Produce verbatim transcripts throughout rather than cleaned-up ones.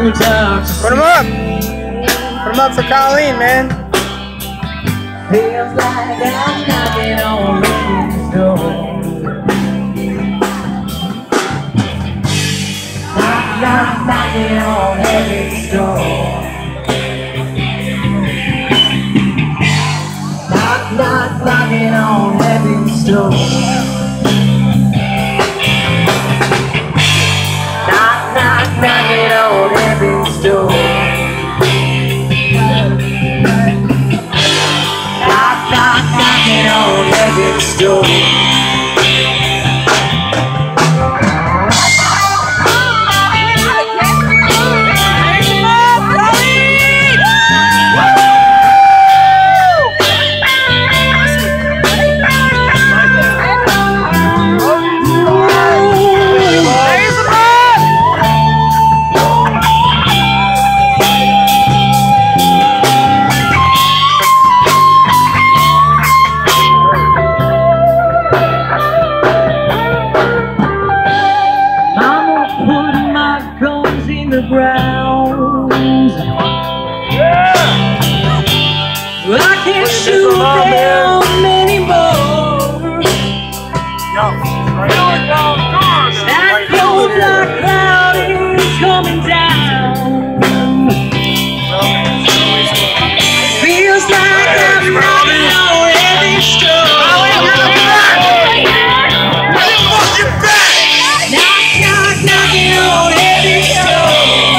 too tough to Put him up. Put him up for Colleen, man. Feels like I'm knocking on heaven's door. Knock, knock, knocking on heaven's door. Knock, knock, knocking on heaven's door. Knock, knock, knocking on heaven's door. Knock, knock, knocking on heaven's door. The ground. Yeah. I can't shoot them anymore. That cold black cloud is coming down. Feels like I'm running on heavy stone. Knock, knock, knocking on heavy stone.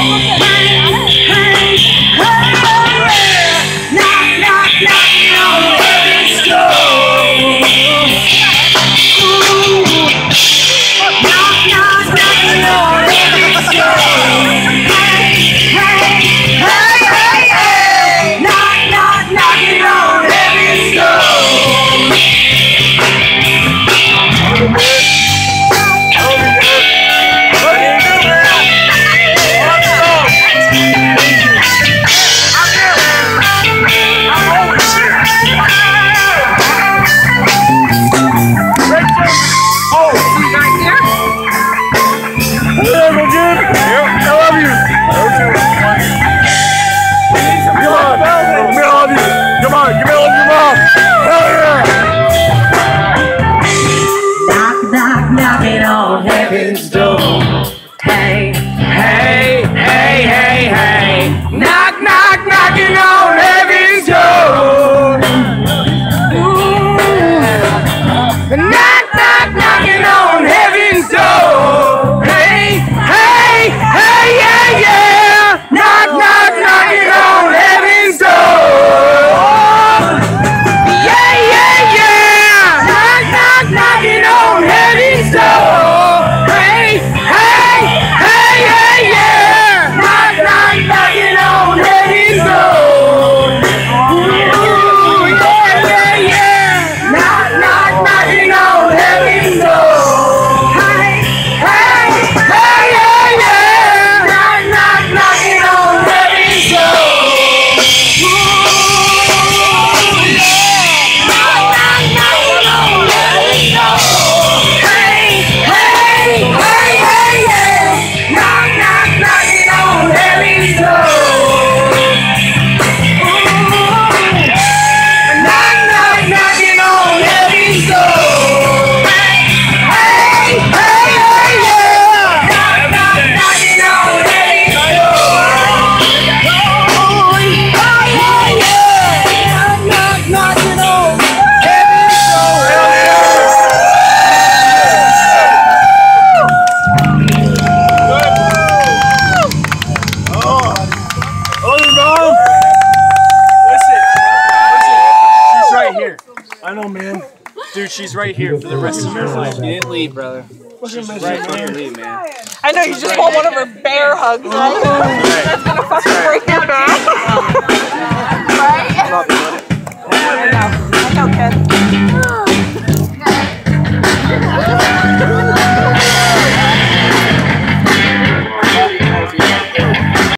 Knocking on heaven's door. Hey, hey, hey, hey, hey. Knock, knock, knocking on heaven's door. Ooh. Knock, knock, knocking on heaven's door. Hey, hey, hey, yeah, yeah. Knock, knock, knocking on heaven's door. Yeah, yeah, yeah. Knock, knock, knocking on heaven's door. I know, man. Dude, she's right here for the rest of your life. You didn't leave, brother. She's right here, leave, man. I know, you just want one of her bear hugs, right? That's gonna fucking break your back.